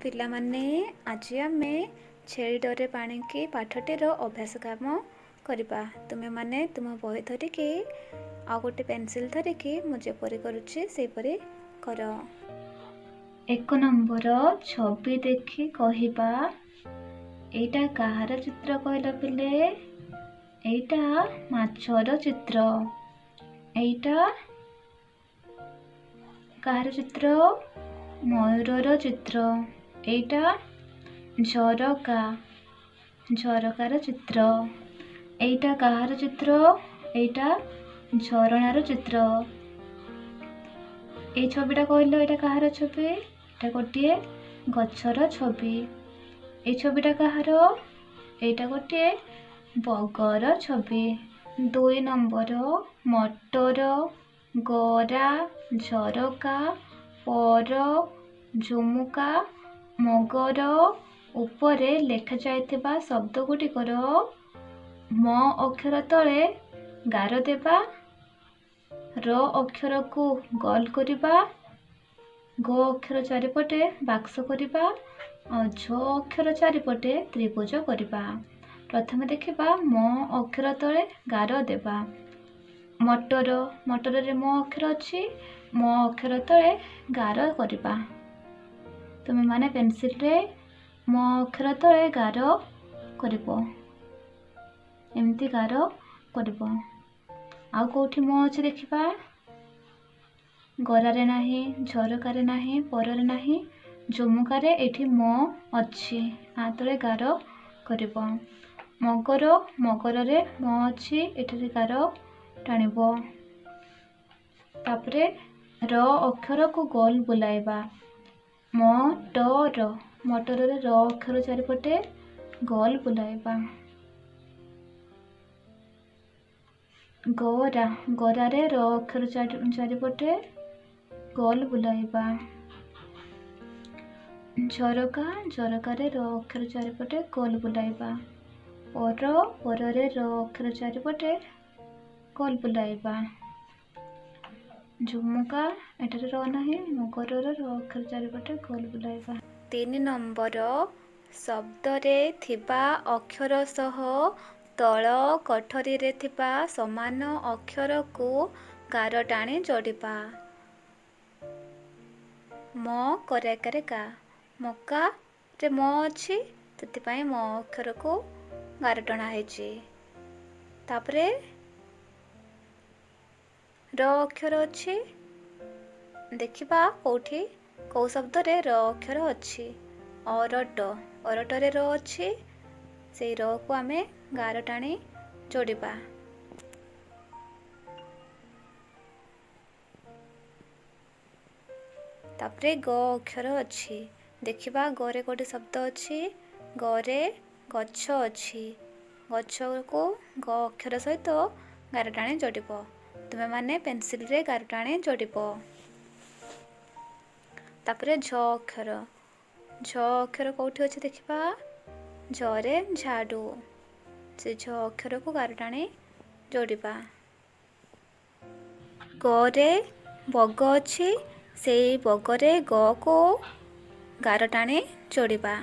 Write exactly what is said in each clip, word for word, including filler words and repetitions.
पिला माने आज आम छेली डरे पाणी की पाठटीर अभ्यास काम करवा। तुम्हें माने तुम बही धरिकी आ गोटे पेनसिल धरिकी मु जेपरी करुच्ची सेपरी कर। एक नंबर छवि देखी कहवा एटा कहार चित्र कहल पिले? एटा माछर चित्र। एटा कहार चित्र? मयूरर चित्र। एटा झरका झरकार चित्र। एटा कहार चित्र? एटा झरणार चित्र। ए छविटा कहल एटा कहार छवि? एटा गोटे गछर छवि। ए छविटा कहार? एटा गोटे बगर छवि। दुई नंबर मटर गरा झरका पर झुमुका मगर उपरे लेखा जाइथिबा शब्द गुटिकर म अक्षर तले गार देबा, र अक्षर को गोल करिबा, ग अक्षर चारिपटे बाक्स करिबा और झ अक्षर चारिपटे त्रिभुज करिबा। प्रथम देखिबा म अक्षर तले गार देबा। मटर मटर रे म अक्षर अछि, म अक्षर तले गार करिबा। तुम माने पेंसिल रे म अक्षर तले गार करिबो, एमती गार करिबो। आउ कोठी म अछि देखिबा? गरारे नाही, झरकारे नाही, पररे नाही, झुमुकारे एठी म अछि, आ तले गार करिबो। मगर मगर रे म अछि, एठी गार टाणिबो। तापरे र अक्षर को गोल बुलाइबा। मटर मटर रे र अक्षर चारिपटे गोल बुलाइबा। गरा गरा रे र अक्षर चारिपटे गोल बुलाइबा। झरका झरका रे र अक्षर चारिपटे गोल बुलाइबा। पर पर रे र अक्षर चारिपटे गोल बुलाइबा। झुमुका एठारे र नाही, मगर रे र अक्षर चारिपटे गोल बुलाइबा। तीन नंबर शब्द रे थिबा अक्षर सह तल कठरी रे थिबा समान अक्षर को गार टाणी जोड़िबा। म करे का मका रे म अछि, तथिपाई म अक्षर को गार टणा हैछि। तापरे र अक्षर अछि, देखिबा कोठी को शब्द रे र अक्षर अछि। अरट अरट रे र अछि, से र को आमे गार टाणी जोड़िबा। तापरे ग अक्षर अछि, देखिबा गरे कोठी शब्द अछि, गरे गच्छ अछि, गच्छ को ग अक्षर सहित गार टाणी जोड़िबो। तुमे माने पेंसिल रे गार टाणी जोड़िबो। तापरे झ अक्षर झ अक्षर कोठी अछि देखिबा? झरे झाड़ू, से झ अक्षर को गार टाणी जोड़िबा। गरे बग अछि, से बगरे ग को गार टाणी जोड़िबा।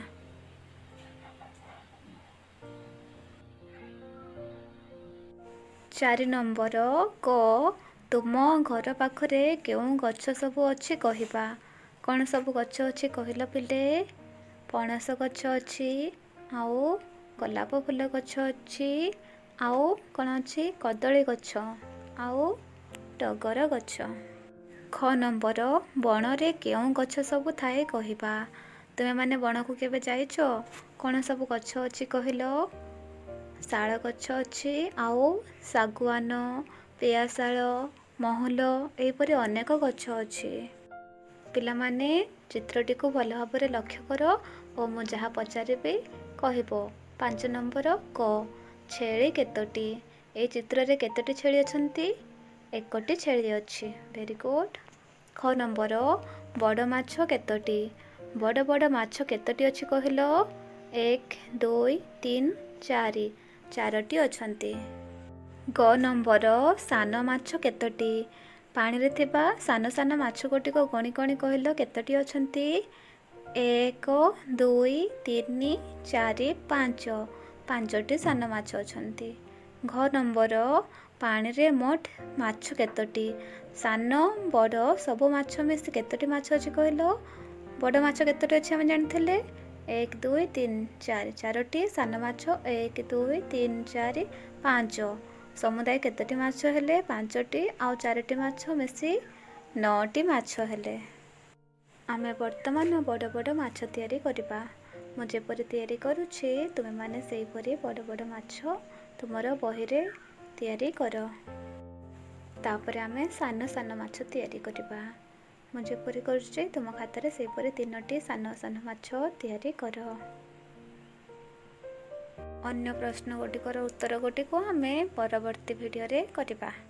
चारि नंबर क तुम घर पाखरे केउ गच्छ सबु अछि कहिबा। कौन सबु गच्छ अछि कहिल पिले? पणस गच्छ अछि, आउ गोलाप फूल गच्छ अछि, आउ कौन अछि कदली गच्छ, आउ टगर गच्छ। ख नंबर बण रे केउ गच्छ सबु थाए कहिबा। तुमे माने बण को केबे जाइछो? कौन सबु गच्छ अछि कहिल? शाल गच्छ अछि, आउ सागुआन, पेयाशाल, महल एपरि अनेक गच्छ अछि। पिला माने चित्रटी को भल भाबरे लक्ष्य कर ओ मु जहा पचारिबे कहिबो। पांच नंबर क छेली केतोटी? ए चित्र रे केतोटी छेली अछंती? एकटी छेली अछि। Very good. ख नंबर बड़ माछ केतोटी? बड़ बड़ माछ केतोटी अछि कहिल? एक दुई तीन चारि, चारोटी अछंती। ग नंबर सान माछ केतोटी? पानी रे थिबा सान सान माछ गोटी को गणी गणी कहिल केतोटी अछंती? ଏକ ଦୁଇ ତିନି ଚାରି ପାଞ୍ଚ ପାଞ୍ଚଟି ସାନ ମାଛ ଅଛନ୍ତି। ଘ ନମ୍ବର ପାଣିରେ ମୋଟ ମାଛ କେତୋଟି? ସାନ ବଡ଼ ସବୁ ମାଛ ମିଶି କେତୋଟି ମାଛ ଅଛି କହିଲ? ବଡ଼ ମାଛ କେତୋଟି ଅଛି ଆମେ ଜାଣିଥିଲେ? ଏକ ଦୁଇ ତିନି ଚାରି ଚାରୋଟି, ସାନ ମାଛ ଏକ ଦୁଇ ତିନି ଚାରି ପାଞ୍ଚ। ସମୁଦାୟ କେତୋଟି ମାଛ ହେଲେ? ପାଞ୍ଚଟି, ଆଉ ଚାରୋଟି ମାଛ ମିଶି ନଅଟି ମାଛ ହେଲେ। ଆମେ ବର୍ତ୍ତମାନ ବଡ଼ ବଡ଼ ମାଛ ତିଆରି କରିବା। ମୁଁ ଯେପରି ତିଆରି କରୁଛି ତୁମେମାନେ ସେହିପରି ବଡ଼ ବଡ଼ ମାଛ ତୁମର ବହିରେ ତିଆରି କର। ତାପରେ ଆମେ ସାନ ସାନ ମାଛ ତିଆରି କରିବା। ମୁଁ ଯେପରି କରୁଛି ତୁମ ଖାତାରେ ସେହିପରି ତିନୋଟି ସାନ ସାନ ମାଛ ତିଆରି କର। ଅନ୍ୟ ପ୍ରଶ୍ନ ଗୁଡ଼ିକର ଉତ୍ତର ଗୁଡ଼ିକୁ ଆମେ ପରବର୍ତ୍ତୀ ଭିଡ଼ିଓରେ କରିବା।